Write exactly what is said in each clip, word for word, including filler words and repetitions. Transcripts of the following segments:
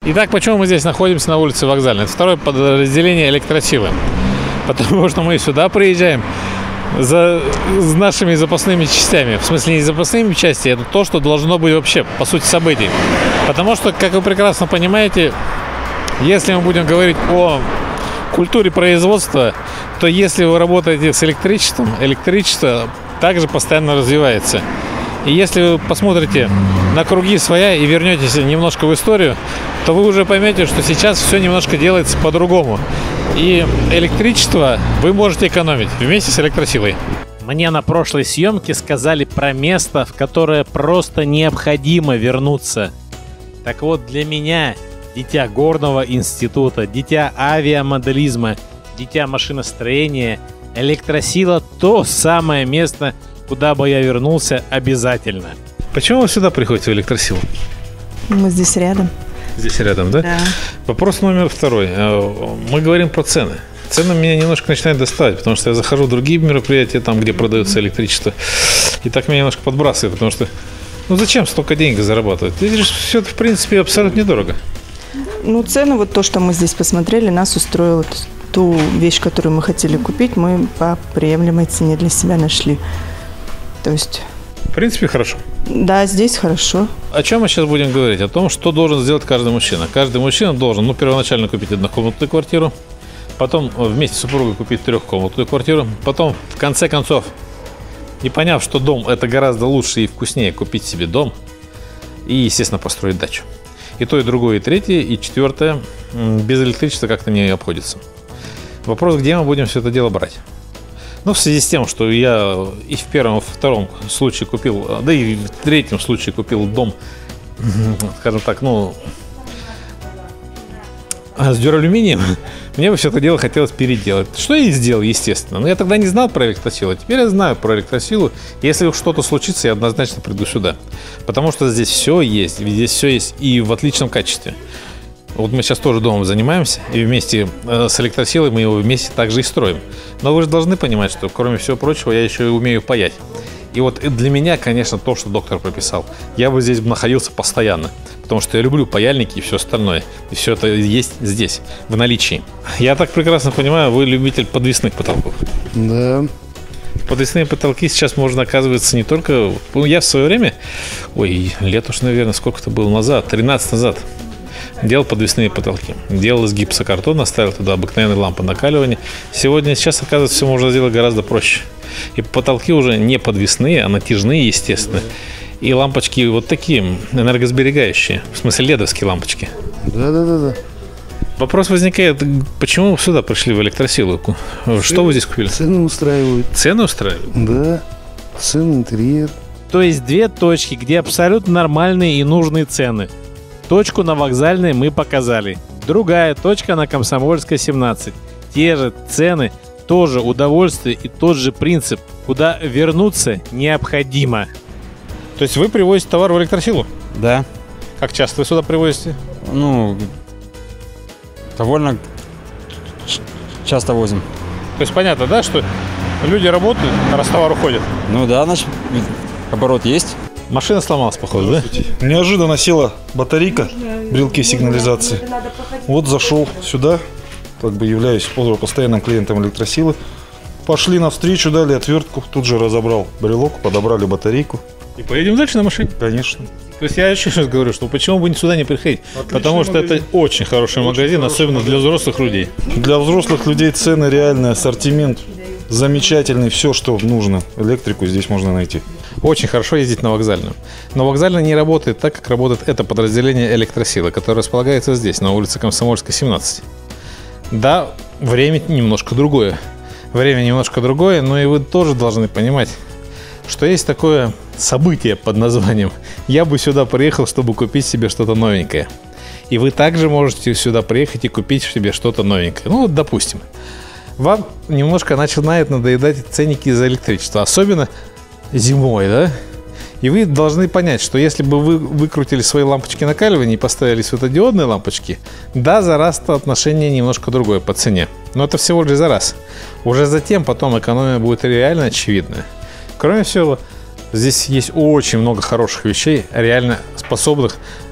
Итак, почему мы здесь находимся на улице Вокзальной? Это второе подразделение электросилы. Потому что мы сюда приезжаем за с нашими запасными частями. В смысле, не запасными частями, это то, что должно быть вообще, по сути, событий. Потому что, как вы прекрасно понимаете, если мы будем говорить о культуре производства, то если вы работаете с электричеством, электричество также постоянно развивается. И если вы посмотрите на круги своя и вернетесь немножко в историю, то вы уже поймете, что сейчас все немножко делается по-другому. И электричество вы можете экономить вместе с электросилой. Мне на прошлой съемке сказали про место, в которое просто необходимо вернуться. Так вот, для меня, дитя горного института, дитя авиамоделизма, дитя машиностроения, электросила – то самое место, куда бы я вернулся обязательно. Почему вы сюда приходите в электросилу? Мы здесь рядом. Здесь рядом, да? Да. Вопрос номер второй. Мы говорим про цены. Цены меня немножко начинают доставать, потому что я захожу в другие мероприятия, там, где продается электричество, и так меня немножко подбрасывает, потому что, ну зачем столько денег зарабатывать? Это же все, в принципе, абсолютно недорого. Ну, цены, вот то, что мы здесь посмотрели, нас устроило. Ту вещь, которую мы хотели купить, мы по приемлемой цене для себя нашли. То есть... В принципе, хорошо. Да, здесь хорошо. О чем мы сейчас будем говорить? О том, что должен сделать каждый мужчина. Каждый мужчина должен, ну, первоначально купить однокомнатную квартиру, потом вместе с супругой купить трехкомнатную квартиру, потом, в конце концов, не поняв, что дом – это гораздо лучше и вкуснее, купить себе дом и, естественно, построить дачу. И то, и другое, и третье, и четвертое без электричества как-то не обходится. Вопрос, где мы будем все это дело брать? Ну, в связи с тем, что я и в первом, и в втором случае купил, да и в третьем случае купил дом, скажем так, ну, с дюралюминием, мне бы все это дело хотелось переделать. Что я и сделал, естественно. Но я тогда не знал про электросилу, теперь я знаю про электросилу. Если что-то случится, я однозначно приду сюда. Потому что здесь все есть, здесь все есть и в отличном качестве. Вот мы сейчас тоже домом занимаемся, и вместе э, с электросилой мы его вместе также и строим. Но вы же должны понимать, что кроме всего прочего я еще и умею паять. И вот для меня, конечно, то, что доктор прописал, я бы здесь находился постоянно. Потому что я люблю паяльники и все остальное. И все это есть здесь, в наличии. Я так прекрасно понимаю, вы любитель подвесных потолков. Да. Подвесные потолки сейчас можно, оказывается, не только... Ну, я в свое время, ой, лет уж, наверное, сколько-то было назад, тринадцать назад, делал подвесные потолки. Делал из гипсокартона, ставил туда обыкновенные лампы накаливания. Сегодня, сейчас, оказывается, все можно сделать гораздо проще. И потолки уже не подвесные, а натяжные, естественно. И лампочки вот такие, энергосберегающие. В смысле, ледовские лампочки. Да-да-да. Вопрос возникает, почему вы сюда пришли в электросилу? Что вы здесь купили? Цены устраивают. Цены устраивают? Да. Цены, интерьер. То есть две точки, где абсолютно нормальные и нужные цены. Точку на Вокзальной мы показали. Другая точка на Комсомольской, семнадцать. Те же цены, тоже удовольствие и тот же принцип, куда вернуться необходимо. То есть вы привозите товар в электросилу? Да. Как часто вы сюда привозите? Ну, довольно часто возим. То есть понятно, да, что люди работают, раз товар уходит? Ну да, значит, оборот есть. Машина сломалась, походу, да? Неожиданно села батарейка, брелки сигнализации. Вот зашел сюда, как бы являюсь постоянным клиентом электросилы. Пошли навстречу, дали отвертку, тут же разобрал брелок, подобрали батарейку. И поедем дальше на машине? Конечно. То есть я еще раз говорю, что почему бы сюда не приходить? Отличный Потому что магазин. это очень хороший Очень магазин, хороший особенно магазин. для взрослых людей. Для взрослых людей цены реальный, ассортимент замечательный, все, что нужно. Электрику здесь можно найти. Очень хорошо ездить на Вокзальную. Но Вокзальная не работает так, как работает это подразделение электросилы, которое располагается здесь, на улице Комсомольской, семнадцать. Да, время немножко другое. Время немножко другое, но и вы тоже должны понимать, что есть такое событие под названием «Я бы сюда приехал, чтобы купить себе что-то новенькое». И вы также можете сюда приехать и купить себе что-то новенькое. Ну вот, допустим, вам немножко начинает надоедать ценники за электричество, особенно зимой, да? И вы должны понять, что если бы вы выкрутили свои лампочки накаливания и поставили светодиодные лампочки, да, за раз-то отношение немножко другое по цене. Но это всего лишь за раз. Уже затем потом экономия будет реально очевидная. Кроме всего, здесь есть очень много хороших вещей, реально способных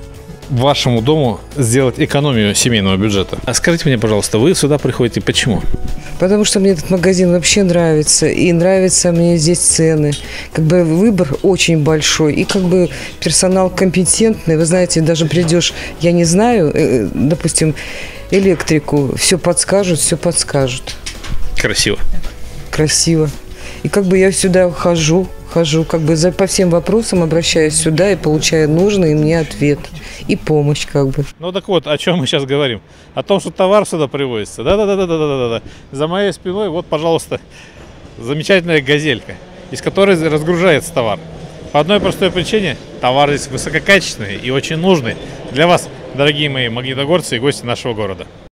вашему дому сделать экономию семейного бюджета. А скажите мне, пожалуйста, вы сюда приходите почему? Потому что мне этот магазин вообще нравится. И нравятся мне здесь цены. Как бы выбор очень большой. И как бы персонал компетентный. Вы знаете, даже придешь, я не знаю, э, допустим, электрику, все подскажут, все подскажут. Красиво. Красиво. И как бы я сюда хожу, хожу, как бы за, по всем вопросам обращаюсь сюда и получаю нужный мне ответ. И помощь как бы. Ну так вот, о чем мы сейчас говорим? О том, что товар сюда привозится. Да-да-да-да-да-да. За моей спиной, вот, пожалуйста, замечательная газелька, из которой разгружается товар. По одной простой причине, товар здесь высококачественный и очень нужный для вас, дорогие мои магнитогорцы и гости нашего города.